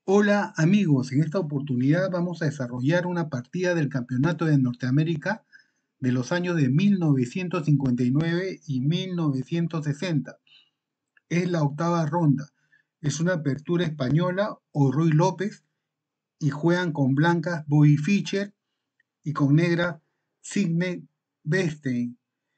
Hola amigos, en esta oportunidad vamos a desarrollar una partida del Campeonato de Norteamérica de los años de 1959 y 1960. Es la octava ronda. Es una apertura española o Ruy López y juegan con blancas Bobby Fischer y con negra Sidney Bestein.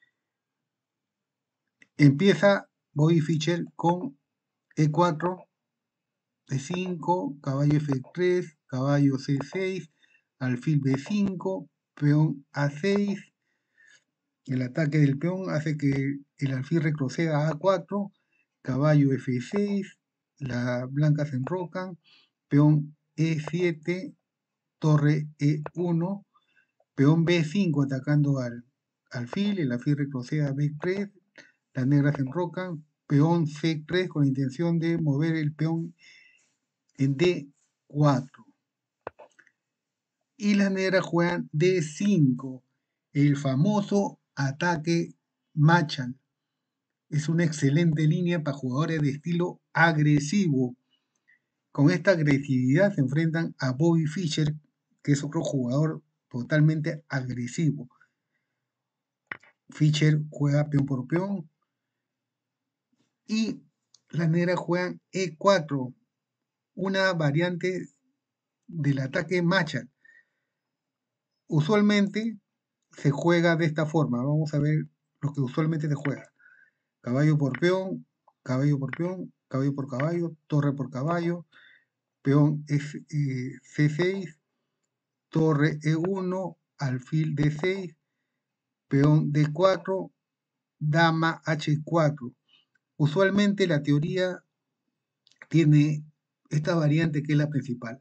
Empieza Bobby Fischer con E4, E5, caballo F3, caballo C6, alfil B5, peón A6. El ataque del peón hace que el alfil retroceda a A4, caballo F6, las blancas se enrocan, peón E7, torre E1, peón B5 atacando al alfil, el alfil retrocede a B3, las negras se enrocan, peón C3 con la intención de mover el peón en D4. Y las negras juegan D5, el famoso ataque Marshall. Es una excelente línea para jugadores de estilo agresivo. Con esta agresividad se enfrentan a Bobby Fischer, que es otro jugador totalmente agresivo. Fischer juega peón por peón y las negras juegan E4, una variante del ataque Marshall. Usualmente se juega de esta forma. Vamos a ver lo que usualmente se juega. Caballo por peón, caballo por peón, caballo por caballo, torre por caballo, peón C6, torre E1, alfil D6, peón D4, dama H4. Usualmente la teoría tiene esta variante que es la principal.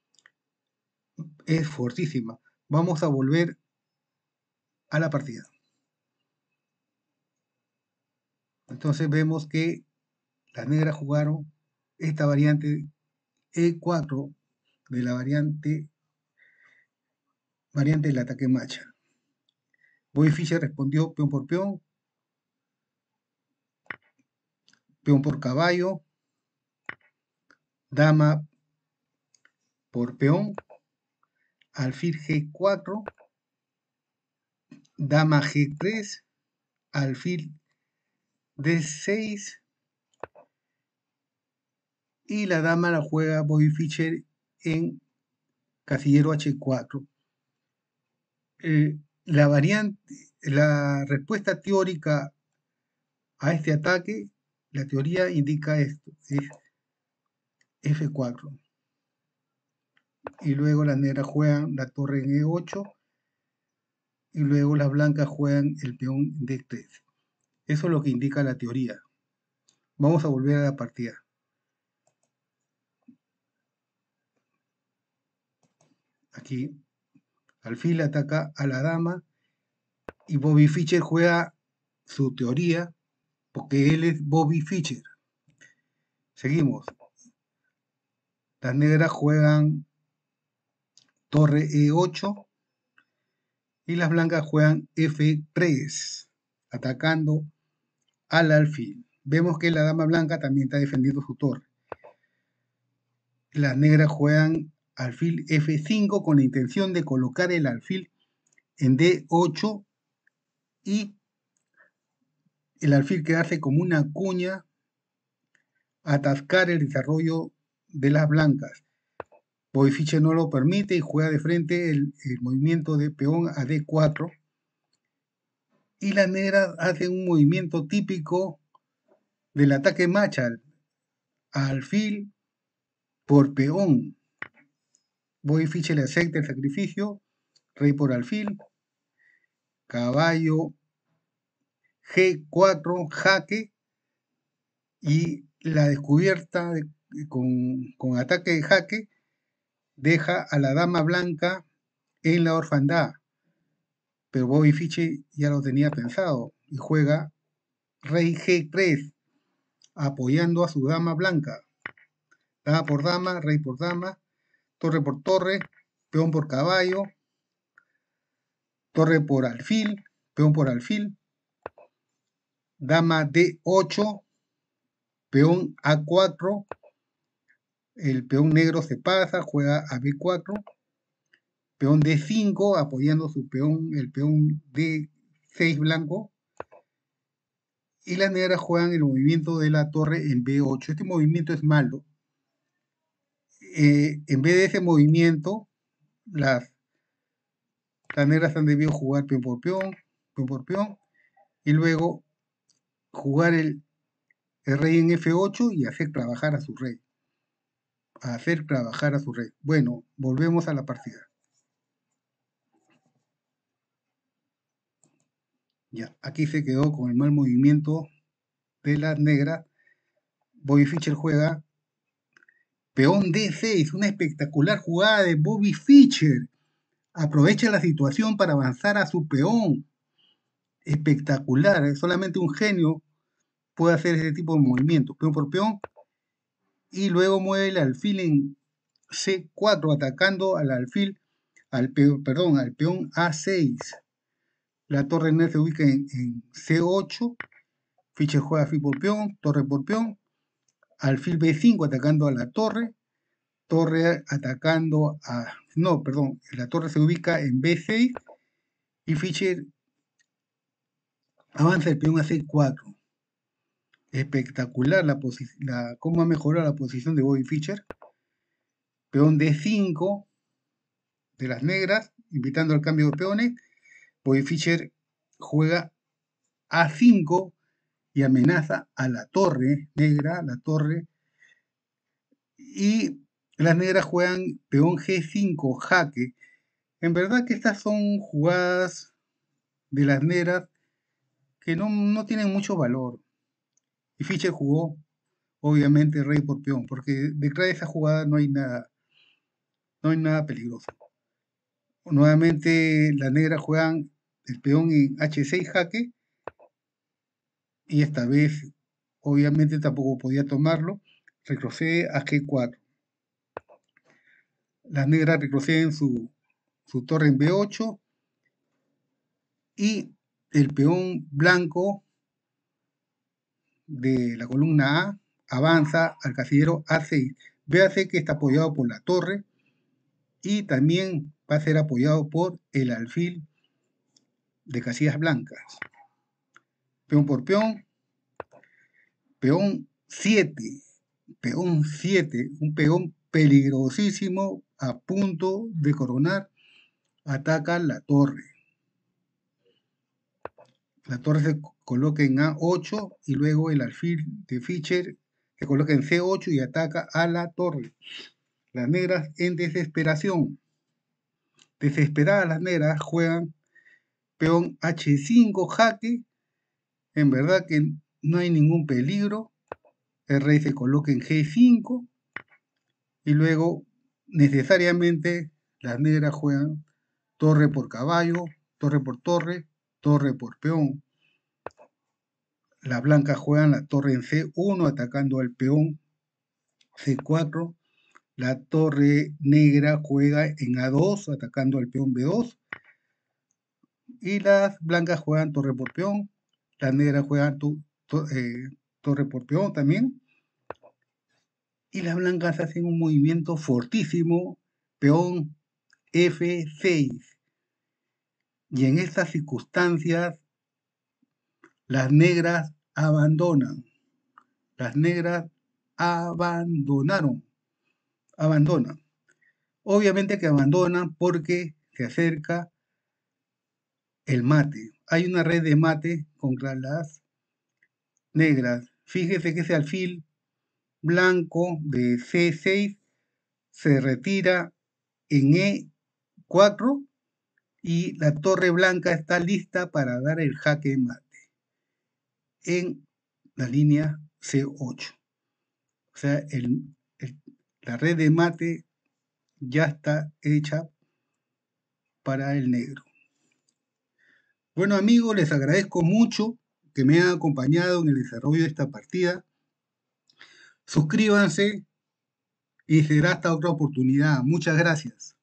Es fortísima. Vamos a volver a la partida. Entonces vemos que las negras jugaron esta variante E4 de la variante del ataque Marshall. Bobby Fischer respondió peón por peón, peón por caballo, dama por peón, alfil G4, dama G3, alfil D6 y la dama la juega Bobby Fischer en casillero H4. La variante, la respuesta teórica a este ataque, la teoría indica esto, es F4. Y luego las negras juegan la torre en E8 y luego las blancas juegan el peón D3. Eso es lo que indica la teoría. Vamos a volver a la partida. Aquí, alfil ataca a la dama y Bobby Fischer juega su teoría porque él es Bobby Fischer. Seguimos. Las negras juegan torre E8 y las blancas juegan F3, atacando al alfil. Vemos que la dama blanca también está defendiendo su torre. Las negras juegan alfil F5 con la intención de colocar el alfil en D8 y el alfil quedarse como una cuña, atascar el desarrollo de las blancas. Bobby Fischer no lo permite y juega de frente el movimiento de peón a D4 y las negras hacen un movimiento típico del ataque Marshall, alfil por peón. Bobby Fischer le acepta el sacrificio, rey por alfil, caballo G4, jaque, y la descubierta con ataque de jaque deja a la dama blanca en la orfandad. Pero Bobby Fischer ya lo tenía pensado y juega rey G3, apoyando a su dama blanca. Dama por dama, rey por dama, torre por torre, peón por caballo, torre por alfil, peón por alfil, dama D8, peón A4, El peón negro se pasa, juega a B4, peón D5, apoyando su peón, el peón D6 blanco, y las negras juegan el movimiento de la torre en B8. Este movimiento es malo. En vez de ese movimiento, las negras han debido jugar peón por peón, y luego jugar el rey en F8 y hacer trabajar a su rey. Bueno, volvemos a la partida. Ya, aquí se quedó con el mal movimiento de las negras. Bobby Fischer juega peón D6, una espectacular jugada de Bobby Fischer. Aprovecha la situación para avanzar a su peón. Espectacular, solamente un genio puede hacer ese tipo de movimientos, peón por peón, y luego mueve el alfil en C4, atacando al alfil, al peón A6. La torre NER se ubica en C8, Fischer juega alfil por peón, alfil B5 atacando a la torre atacando a... No, perdón, la torre se ubica en B6 y Fischer avanza el peón a C4. Espectacular cómo ha mejorado la posición de Bobby Fischer. Peón D5 de las negras, invitando al cambio de peones. Bobby Fischer juega A5 y amenaza a la torre negra, y las negras juegan peón G5, jaque. En verdad que estas son jugadas de las negras que no tienen mucho valor. Y Fischer jugó, obviamente, rey por peón, porque detrás de esa jugada no hay nada peligroso. Nuevamente las negras juegan el peón en H6 jaque, y esta vez obviamente tampoco podía tomarlo, retrocede a G4. Las negras retroceden su torre en B8 y el peón blanco de la columna A avanza al casillero A6. Véase que está apoyado por la torre y también va a ser apoyado por el alfil de casillas blancas. Peón por peón, peón 7, un peón peligrosísimo a punto de coronar, ataca la torre. La torre se coloca en A8 y luego el alfil de Fischer se coloca en C8 y ataca a la torre. Las negras en desesperación. Desesperadas las negras juegan peón H5 jaque. En verdad que no hay ningún peligro. El rey se coloca en G5 y luego necesariamente las negras juegan torre por caballo, torre por torre, torre por peón. Las blancas juegan la torre en C1 atacando al peón C4. La torre negra juega en A2 atacando al peón B2. Y las blancas juegan torre por peón. Las negras juegan torre por peón también. Y las blancas hacen un movimiento fortísimo, peón F6. Y en estas circunstancias, las negras abandonan. Las negras abandonan. Obviamente que abandonan porque se acerca el mate. Hay una red de mate contra las negras. Fíjese que ese alfil blanco de C6 se retira en E4 y la torre blanca está lista para dar el jaque mate en la línea C8. O sea, la red de mate ya está hecha para el negro. Bueno amigos, les agradezco mucho que me hayan acompañado en el desarrollo de esta partida. Suscríbanse y será hasta otra oportunidad. Muchas gracias.